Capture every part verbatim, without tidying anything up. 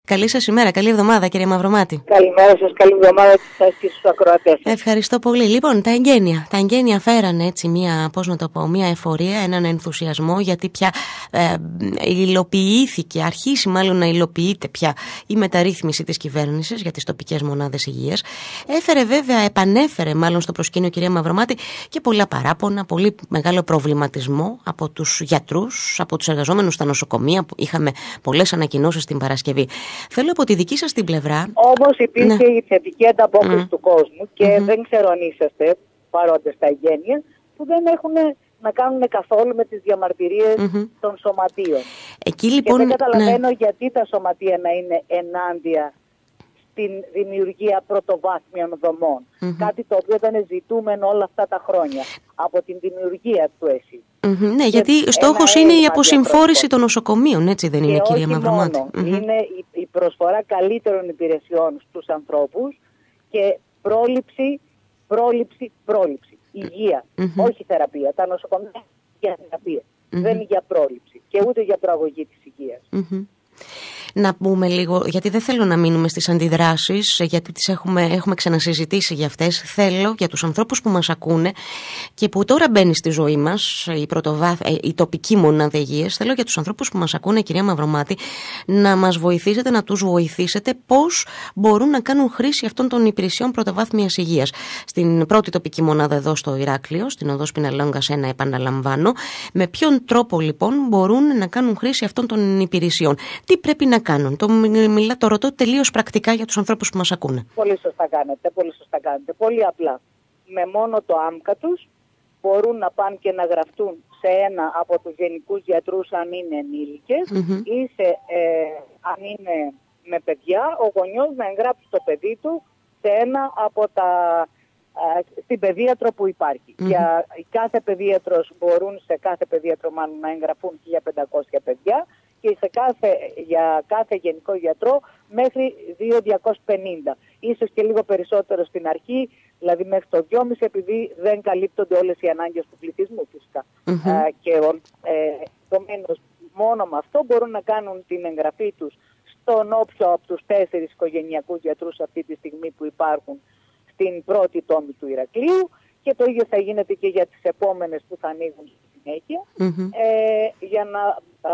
Καλή σας ημέρα, καλή εβδομάδα κύριε Μαυρομάτη. Καλημέρα σας, καλή εβδομάδα και στους ακροατές. Ευχαριστώ πολύ. Λοιπόν, τα εγγένεια. Τα εγγένεια φέραν έτσι μια, πώς να το πω, μια εφορία, έναν ενθουσιασμό, γιατί πια ε, υλοποιήθηκε, αρχίσει μάλλον να υλοποιείται πια η μεταρρύθμιση της κυβέρνησης για τις τοπικές μονάδες υγείας. Έφερε βέβαια, επανέφερε μάλλον στο προσκήνιο κυρία Μαυρομάτη και πολλά παράπονα, πολύ μεγάλο προβληματισμό από τους γιατρούς, από τους εργαζόμενους στα νοσοκομεία, που είχαμε πολλές ανακοινώσεις την Παρασκευή. Θέλω από τη δική σας την πλευρά. Όμως υπήρχε ναι. η θετική ανταπόκριση mm. του κόσμου και mm-hmm. δεν ξέρω αν είσαστε παρόντες στα εγγένεια, που δεν έχουν να κάνουν καθόλου με τις διαμαρτυρίες mm-hmm. των σωματείων. Εκεί, λοιπόν, και δεν καταλαβαίνω ναι. γιατί τα σωματεία να είναι ενάντια στην δημιουργία πρωτοβάθμιων δομών. Mm-hmm. Κάτι το οποίο ήταν ζητούμενο όλα αυτά τα χρόνια από την δημιουργία του ΕΣΥ. Mm-hmm, ναι, γιατί στόχος είναι η αποσυμφόρηση των νοσοκομείων, έτσι δεν είναι, κυρία Μαυρομάτη? Mm-hmm. Είναι η, η προσφορά καλύτερων υπηρεσιών στους ανθρώπους και πρόληψη, πρόληψη, πρόληψη. Υγεία, mm-hmm. όχι θεραπεία. Τα νοσοκομεία είναι για θεραπεία. Mm-hmm. Δεν είναι για πρόληψη και ούτε για προαγωγή της υγείας. Mm-hmm. Να πούμε λίγο, γιατί δεν θέλω να μείνουμε στις αντιδράσεις, γιατί τις έχουμε, έχουμε ξανασυζητήσει για αυτές. Θέλω για τους ανθρώπους που μας ακούνε και που τώρα μπαίνει στη ζωή μας η, πρωτοβάθ, η τοπική μονάδα υγείας, θέλω για τους ανθρώπους που μας ακούνε, κυρία Μαυρομάτη, να μας βοηθήσετε, να τους βοηθήσετε πώς μπορούν να κάνουν χρήση αυτών των υπηρεσιών πρωτοβάθμιας υγείας. Στην πρώτη τοπική μονάδα εδώ στο Ηράκλειο, στην οδό Σπιναλόγκας ένα, επαναλαμβάνω, με ποιον τρόπο λοιπόν μπορούν να κάνουν χρήση αυτών των υπηρεσιών? Τι πρέπει να κάνουν? Το, μιλά, το ρωτώ τελείως πρακτικά για τους ανθρώπους που μας ακούνε. Πολύ σωστά κάνετε, πολύ σωστά κάνετε. Πολύ απλά. Με μόνο το άμκα τους μπορούν να πάνε και να γραφτούν σε ένα από τους γενικούς γιατρούς αν είναι ενήλικες mm-hmm. ή σε, ε, αν είναι με παιδιά, ο γονιός να εγγράψει το παιδί του σε ένα από τα ε, στην παιδίατρο που υπάρχει. Mm-hmm. Για κάθε παιδίατρος μπορούν σε κάθε παιδίατρο μάλλον να εγγραφούν χίλια πεντακόσια παιδιά και σε κάθε, για κάθε γενικό γιατρό μέχρι δύο χιλιάδες διακόσιες πενήντα. Ίσως και λίγο περισσότερο στην αρχή, δηλαδή μέχρι το δυόμισι, επειδή δεν καλύπτονται όλες οι ανάγκες του πληθυσμού φυσικά. Mm-hmm. Ε, και επομένως, μόνο με αυτό μπορούν να κάνουν την εγγραφή τους στον όποιο από τους τέσσερις οικογενειακούς γιατρούς αυτή τη στιγμή που υπάρχουν στην πρώτη τόμη του Ηρακλείου, και το ίδιο θα γίνεται και για τις επόμενες που θα ανοίγουν στη συνέχεια, mm-hmm. ε, για να α,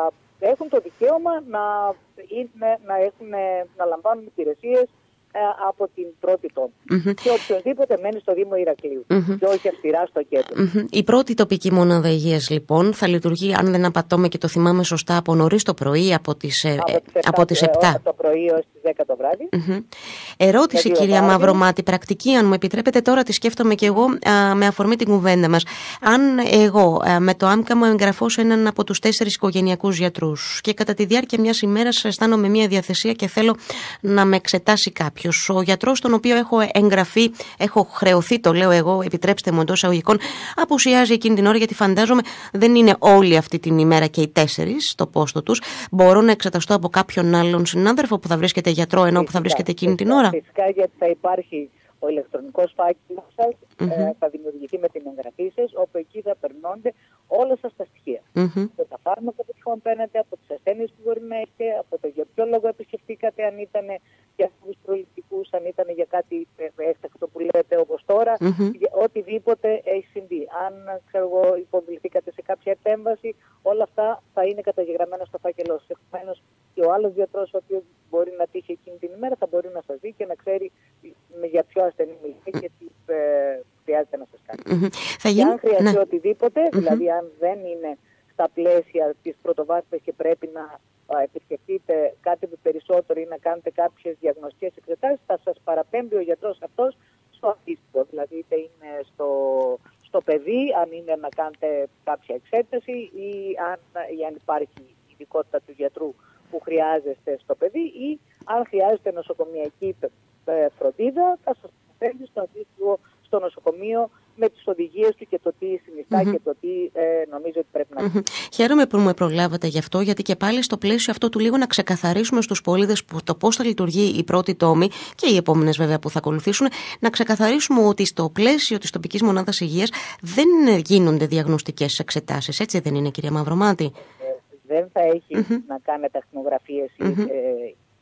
έχουν το δικαίωμα να, είναι, να, έχουν, να λαμβάνουν υπηρεσίες ε, από την πρώτη τόμη. Mm-hmm. Και οποιοδήποτε μένει στο Δήμο Ηρακλείου mm-hmm. και όχι αυστηρά στο κέντρο. Mm-hmm. Η πρώτη τοπική μονάδα υγείας λοιπόν θα λειτουργεί, αν δεν απατώμε και το θυμάμαι σωστά, από νωρίς το πρωί, από τις, από τις επτά το πρωί έως τις δέκα το βράδυ. Mm-hmm. Ερώτηση, κυρία Μαυρομάτη, πρακτική, αν μου επιτρέπετε, τώρα τη σκέφτομαι και εγώ α, με αφορμή την κουβέντα μας. Αν εγώ α, με το άμκα μου εγγραφώ σε έναν από τους τέσσερις οικογενειακούς γιατρούς και κατά τη διάρκεια μιας ημέρας αισθάνομαι μια διαθεσία και θέλω να με εξετάσει κάποιος, ο γιατρός τον οποίο έχω εγγραφεί, έχω χρεωθεί, το λέω εγώ, επιτρέψτε μου εντός εισαγωγικών, απουσιάζει εκείνη την ώρα, γιατί φαντάζομαι δεν είναι όλη αυτή την ημέρα και οι τέσσερις στο πόστο τους. Μπορώ να εξεταστώ από κάποιον άλλον συνάδελφο που θα βρίσκεται γιατρό ενώ που θα βρίσκεται εκείνη την ώρα? Φυσικά, γιατί θα υπάρχει ο ηλεκτρονικός φάκελος σας, mm-hmm. ε, θα δημιουργηθεί με την εγγραφή σας, όπου εκεί θα περνώνται όλα σας τα στοιχεία. Mm-hmm. Από τα φάρμακα που τυχόν παίρνετε, από τις ασθένειες που μπορεί να έχετε, από το για ποιο λόγο επισκεφτήκατε, αν ήταν για αυτούς προληπτικούς, αν ήταν για κάτι έκτακτο που λέτε όπως τώρα, mm-hmm. οτιδήποτε έχει συμβεί. Αν ξέρω εγώ, υποβληθήκατε σε κάποια επέμβαση, όλα αυτά θα είναι καταγεγραμμένα στο φάκελό σας. Επομένως, και ο άλλος γιατρός, ο οποίος μπορεί να τύχει εκείνη την ημέρα, θα μπορεί να σας δει και να ξέρει για ποιο ασθενή μιλάει και τι ε, χρειάζεται να σας κάνει. Mm-hmm. Θα και γίνει... αν χρειαστεί ναι. οτιδήποτε, mm-hmm. δηλαδή αν δεν είναι στα πλαίσια της πρωτοβάθμιας και πρέπει να α, επισκεφτείτε κάτι περισσότερο ή να κάνετε κάποιες διαγνωστικές εξετάσεις, θα σας παραπέμπει ο γιατρός αυτός στο αντίστοιχο. Δηλαδή είτε είναι στο, στο παιδί, αν είναι να κάνετε κάποια εξέταση, ή αν, ή αν υπάρχει η ειδικότητα του γιατρού που χρειάζεστε στο παιδί, ή αν χρειάζεται νοσοκομιακή φροντίδα, θα σας φέρνει στο αντίστοιχο στο νοσοκομείο με τις οδηγίες του και το τι συνιστά mm-hmm. και το τι ε, νομίζω ότι πρέπει να γίνει. Mm-hmm. Χαίρομαι που με προλάβατε γι' αυτό, γιατί και πάλι στο πλαίσιο αυτό του λίγο να ξεκαθαρίσουμε στους πολίτες που το πώς θα λειτουργεί η πρώτη τόμη και οι επόμενες βέβαια που θα ακολουθήσουν, να ξεκαθαρίσουμε ότι στο πλαίσιο της τοπικής μονάδας υγείας δεν γίνονται διαγνωστικές εξετάσεις. Έτσι δεν είναι, κυρία Μαυρομάτη? Ε, δεν θα έχει mm-hmm. να κάνετε ακτινογραφίες mm-hmm. ε,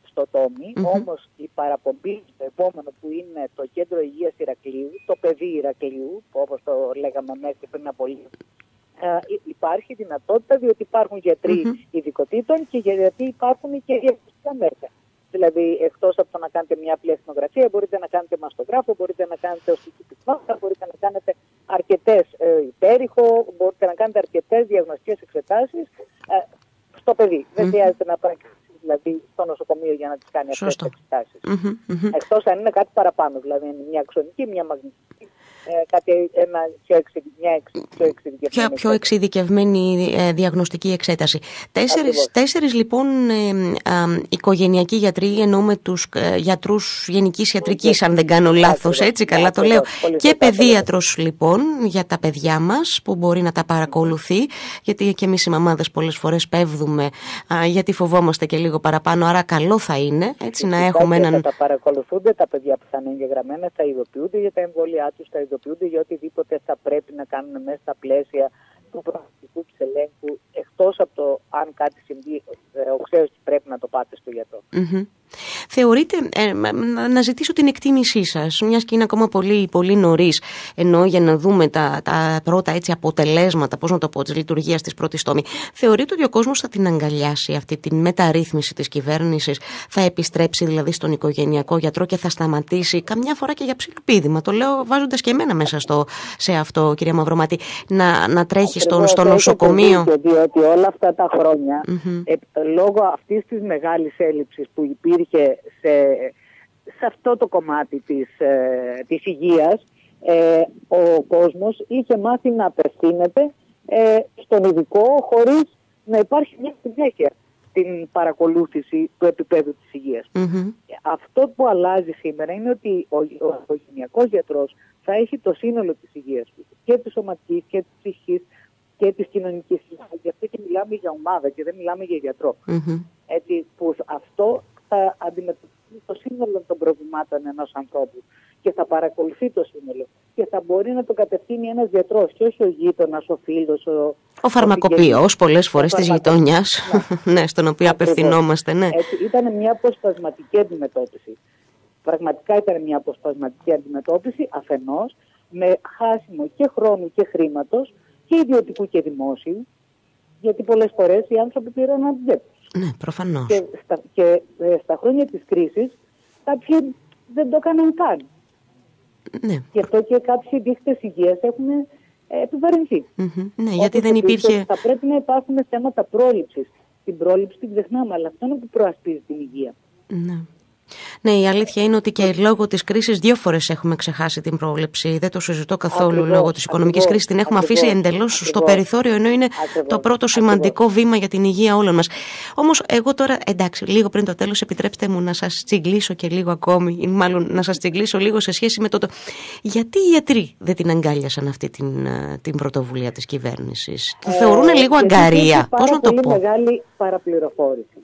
ακόμη, mm-hmm. όμως η παραπομπή στο επόμενο που είναι το Κέντρο Υγείας Ηρακλείου, το παιδί Ηρακλείου, όπως το λέγαμε μέχρι πριν από λίγο, ε, υπάρχει δυνατότητα διότι υπάρχουν γιατροί mm-hmm. ειδικοτήτων και γιατί υπάρχουν και διαγνωστικά μέτρα. Δηλαδή, εκτός από το να κάνετε μια απλή εθνογραφία, μπορείτε να κάνετε μαστογράφο, μπορείτε να κάνετε οστική πυκνότητα, μπορείτε να κάνετε αρκετές ε, υπέρηχο, μπορείτε να κάνετε αρκετές διαγνωστικές εξετάσεις ε, στο παιδί. Mm-hmm. Δεν χρειάζεται να πάει δηλαδή, στο νοσοκομείο για να τις κάνει αυτές τις εξετάσεις. Mm-hmm. Mm-hmm. Εκτός αν είναι κάτι παραπάνω, δηλαδή μια αξονική, μια μαγνητική. Ε, κάτι, ένα πιο, εξειδ, μια εξ, πιο εξειδικευμένη, πιο, πιο εξειδικευμένη ε, διαγνωστική εξέταση. Τέσσερις, τέσσερις λοιπόν ε, ε, οικογενειακοί γιατροί, εννοούμε τους ε, γιατρούς γενικής ιατρικής, αν δεν κάνω λάθος, έτσι καλά το λέω, και παιδίατρος λοιπόν για τα παιδιά μας που μπορεί να τα παρακολουθεί, γιατί και εμείς οι μαμάδες πολλές φορές πέφτουμε α, γιατί φοβόμαστε και λίγο παραπάνω, άρα καλό θα είναι έτσι, να έχουμε έναν... Θα τα παρακολουθούνται τα παιδιά που θα είναι εγγεγραμμένα, θα ειδοποιούνται για τα εμβόλια τους, θα ειδοποιούνται για οτιδήποτε θα πρέπει να κάνουν μέσα στα πλαίσια του προφυλακτικού της ελέγχου, εκτός από το αν κάτι συμβεί, ο ξέρεις ότι πρέπει να το πάτε στο γιατρό. Mm-hmm. Θεωρείτε, ε, να ζητήσω την εκτίμησή σας, μιας και είναι ακόμα πολύ, πολύ νωρίς, ενώ για να δούμε τα, τα πρώτα έτσι, αποτελέσματα, πώς να το πω, της λειτουργίας της πρώτης τόμη. Θεωρείτε ότι ο κόσμος θα την αγκαλιάσει αυτή την μεταρρύθμιση της κυβέρνησης, θα επιστρέψει δηλαδή στον οικογενειακό γιατρό και θα σταματήσει καμιά φορά και για ψιλοπίδημα? Το λέω βάζοντας και εμένα μέσα στο, σε αυτό, κυρία Μαυρομάτη, να, να τρέχει στον, στο νοσοκομείο. Δίκιο, διότι όλα αυτά τα χρόνια, mm-hmm. ε, λόγω αυτής της μεγάλης έλλειψης που υπήρχε σε, σε αυτό το κομμάτι της, ε, της υγείας, ε, ο κόσμος είχε μάθει να απευθύνεται ε, στον ειδικό χωρίς να υπάρχει μια συνέχεια στην παρακολούθηση του επίπεδου της υγείας. Mm-hmm. Αυτό που αλλάζει σήμερα είναι ότι ο, ο οικογενειακός γιατρός θα έχει το σύνολο της υγείας του, και της σωματικής και της ψυχικής και της κοινωνικής. Γι' αυτό και μιλάμε για ομάδα και δεν μιλάμε για γιατρό. Mm-hmm. Έτσι, που αυτό θα αντιμετωπίσει το σύνολο των προβλημάτων ενός ανθρώπου και θα παρακολουθεί το σύνολο και θα μπορεί να το κατευθύνει ένας γιατρός και όχι ο γείτονας, ο φίλος, ο... Ο φαρμακοποιός πολλές φορές της γειτονιάς, ναι. ναι, στον οποίο ακριβώς απευθυνόμαστε. Ναι. Έτσι, ήταν μια αποσπασματική αντιμετώπιση. Πραγματικά ήταν μια αποσπασματική αντιμετώπιση αφενός, με χάσιμο και χρόνου και χρήματος και ιδιωτικού και δημόσιου, γιατί πολλές φορές οι άνθρωποι πήραν αντιπρόσωπους. Ναι, προφανώς. Και στα, και ε, στα χρόνια της κρίσης κάποιοι δεν το έκαναν καν. Ναι. Γι' αυτό και κάποιοι δείχτες υγείας έχουν ε, επιβαρυνθεί. Mm-hmm. Ναι, γιατί δεν υπήρχε... Θα πρέπει να υπάρχουν θέματα πρόληψης. Την πρόληψη την ξεχνάμε, αλλά αυτό είναι που προασπίζει την υγεία. Ναι. Ναι, η αλήθεια είναι ότι και λόγω της κρίσης δύο φορές έχουμε ξεχάσει την πρόληψη. Δεν το συζητώ καθόλου ακριβώς, λόγω της οικονομικής ακριβώς, κρίσης. Την έχουμε ακριβώς, αφήσει εντελώς ακριβώς, στο περιθώριο, ενώ είναι ακριβώς, το πρώτο σημαντικό ακριβώς. βήμα για την υγεία όλων μας. Όμως, εγώ τώρα, εντάξει, λίγο πριν το τέλος, επιτρέψτε μου να σας τσιγκλίσω και λίγο ακόμη, ή μάλλον να σας τσιγκλίσω λίγο σε σχέση με το. το... Γιατί οι γιατροί δεν την αγκάλιασαν αυτή την, την πρωτοβουλία της κυβέρνησης? Το ε, θεωρούν λίγο αγκαρία. Πώς να το πω? Είναι μεγάλη παραπληροφόρηση.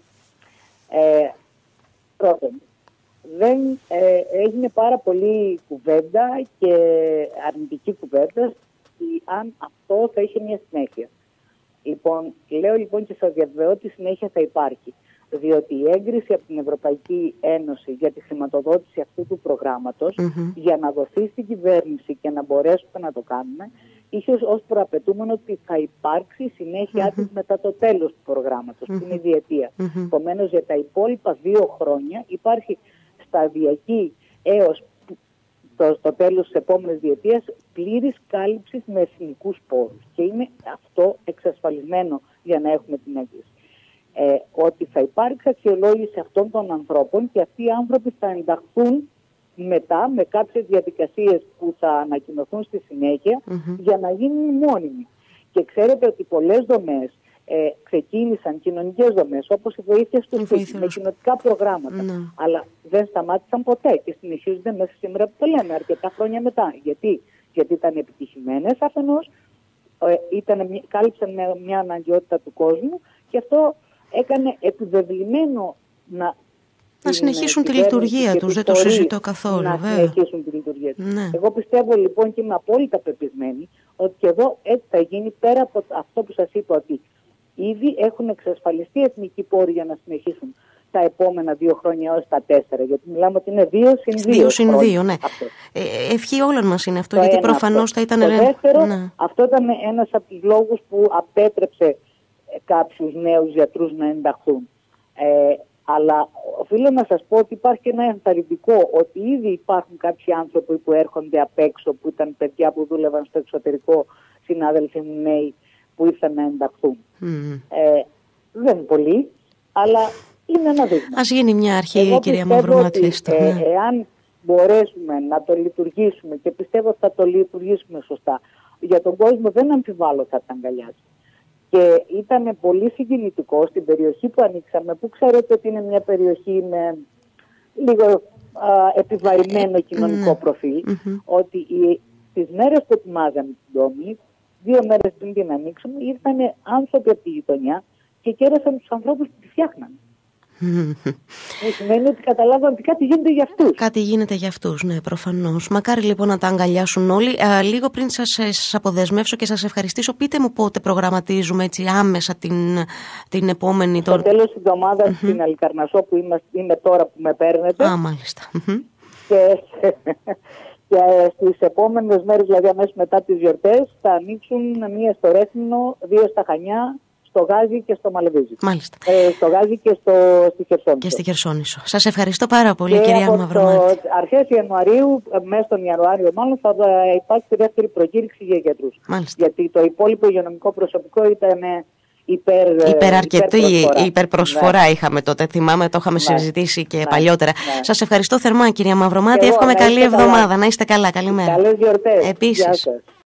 Ε, πρώτον, δεν ε, έγινε πάρα πολύ κουβέντα και αρνητική κουβέντα αν αυτό θα είχε μια συνέχεια. Λοιπόν, λέω λοιπόν και σας διαβεβαιώ ότι συνέχεια θα υπάρχει. Διότι η έγκριση από την Ευρωπαϊκή Ένωση για τη χρηματοδότηση αυτού του προγράμματος, mm-hmm. για να δοθεί στην κυβέρνηση και να μπορέσουμε να το κάνουμε, είχε ως προαπαιτούμενο ότι θα υπάρξει συνέχεια mm-hmm. της μετά το τέλος του προγράμματος, mm-hmm. που είναι η διετία. Mm-hmm. Επομένως, για τα υπόλοιπα δύο χρόνια υπάρχει σταδιακή έως το, το τέλος της επόμενης διετίας πλήρης κάλυψης με εθνικούς πόρους. Και είναι αυτό εξασφαλισμένο για να έχουμε την έγκριση. Ε, ότι θα υπάρξει αξιολόγηση αυτών των ανθρώπων και αυτοί οι άνθρωποι θα ενταχθούν μετά με κάποιες διαδικασίες που θα ανακοινωθούν στη συνέχεια mm-hmm. για να γίνουν μόνιμοι. Και ξέρετε ότι πολλές δομές ε, ξεκίνησαν, κοινωνικές δομές, όπως η βοήθεια στο σπίτι, με κοινοτικά προγράμματα, mm. αλλά δεν σταμάτησαν ποτέ και συνεχίζονται μέσα σήμερα που το λέμε, αρκετά χρόνια μετά. Γιατί, Γιατί ήταν επιτυχημένες αφενός, ε, ήταν, κάλυψαν μια, μια αναγκαιότητα του κόσμου και αυτό έκανε επιβεβλημένο να Να συνεχίσουν τη λειτουργία τους, δεν το συζητώ καθόλου. Να βέβαια. συνεχίσουν τη λειτουργία τους. Ναι. Εγώ πιστεύω λοιπόν και είμαι απόλυτα πεπισμένη ότι και εδώ έτσι θα γίνει, πέρα από αυτό που σας είπα, ότι ήδη έχουν εξασφαλιστεί εθνικοί πόροι για να συνεχίσουν τα επόμενα δύο χρόνια έως τα τέσσερα. Γιατί μιλάμε ότι είναι δύο συν δύο. Δύο συν δύο, ναι. Ε, ευχή όλων μας είναι αυτό, το γιατί προφανώς θα ήταν... Το δεύτερο, ναι. Αυτό ήταν ένας από τους λόγους που απέτρεψε κάποιους νέους γιατρούς να ενταχθούν. Ε, αλλά οφείλω να σας πω ότι υπάρχει και ένα ενθαρρυντικό, ότι ήδη υπάρχουν κάποιοι άνθρωποι που έρχονται απ' έξω, που ήταν παιδιά που δούλευαν στο εξωτερικό, συνάδελφοι μου νέοι, που ήρθαν να ενταχθούν. Mm. Ε, δεν είναι πολλοί, αλλά είναι ένα δείγμα. Ας γίνει μια αρχή, εγώ κυρία Μαυρομάτη. Ε, ναι. Εάν μπορέσουμε να το λειτουργήσουμε, και πιστεύω ότι θα το λειτουργήσουμε σωστά, για τον κόσμο δεν αμφιβάλλω θα τα αγκαλιάσει. Και ήταν πολύ συγκινητικό στην περιοχή που ανοίξαμε, που ξέρετε ότι είναι μια περιοχή με λίγο α, επιβαρημένο κοινωνικό προφίλ, mm-hmm. ότι οι, τις μέρες που ετοιμάζαμε την τόμη, δύο μέρες πριν την ανοίξουμε, ήρθαν άνθρωποι από τη γειτονιά και κέρασαν τους ανθρώπους που τη φτιάχναν. Που σημαίνει ότι καταλάβαν ότι κάτι γίνεται για αυτούς. Κάτι γίνεται για αυτούς, ναι, προφανώς. Μακάρι λοιπόν να τα αγκαλιάσουν όλοι. Α, λίγο πριν σας, σας αποδεσμεύσω και σας ευχαριστήσω, πείτε μου πότε προγραμματίζουμε έτσι άμεσα την, την επόμενη... Στο το... τέλος της εβδομάδας mm-hmm. στην Αλικαρνασσό που είμαι, είμαι τώρα που με παίρνετε. Α, μάλιστα. Και, και στις επόμενες μέρες, δηλαδή αμέσως μετά τις γιορτές, θα ανοίξουν μία στο Ρέθυμνο, δύο στα Χανιά, στο Γάζι και στο Μαλεβίζι. Μάλιστα. Ε, στο Γάζι και στο, στη Χερσόνησο. Και στη Χερσόνησο. Σας ευχαριστώ πάρα πολύ, και κυρία Μαυρομάτη. Αρχές Ιανουαρίου, μέσα στον Ιανουάριο μάλλον, θα υπάρξει τη δεύτερη προκήρυξη για γιατρούς. Μάλιστα. Γιατί το υπόλοιπο υγειονομικό προσωπικό ήταν υπερ, υπεραρκετή υπερπροσφορά. υπερπροσφορά ναι. είχαμε τότε, θυμάμαι, το είχαμε ναι. συζητήσει και ναι. παλιότερα. Ναι. Σας ευχαριστώ θερμά, κυρία Μαυρομάτη. Εύχομαι καλή εβδομάδα. Να είστε καλά. Καλημέρα. Καλές γιορτές. Επίσης.